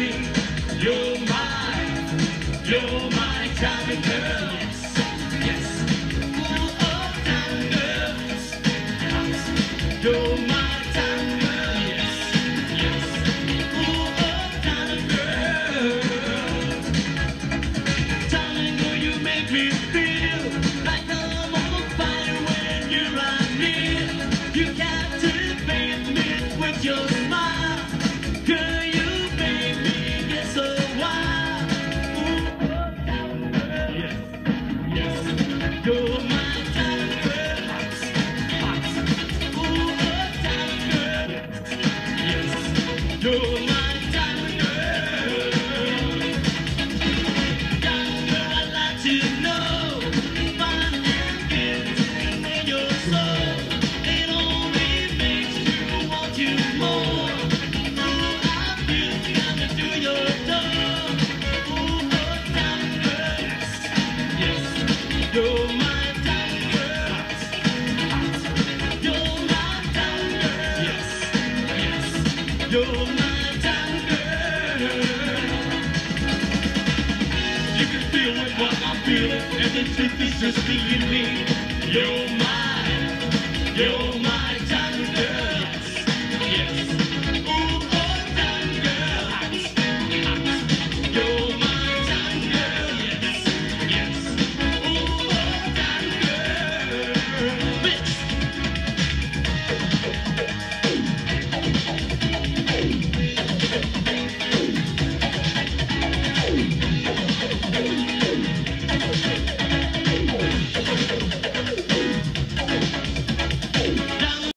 me. You're my diamond girl. Yes, full of diamond girls. You're my diamond girl. Yes, yes, full of diamond girls. Diamond girl, you make me feel like I'm on fire when you're right near. You captivate me with your smile. Girl, you make me get so wild. Ooh, oh, diamond girl. Yes, yes. You're my diamond girl. Hot, hot. Ooh, oh, diamond girl. Yes, you're my diamond girl. Diamond girl, I'd like to know if I am getting in your soul. It only makes you want you more. Ooh, I feel coming through your door. Ooh, oh, diamond girl. Yes, you're my diamond girl. You're my diamond girl. Yes, yes, you're my diamond girl. You can feel it, what I'm feeling, and the truth is just me and me. You're my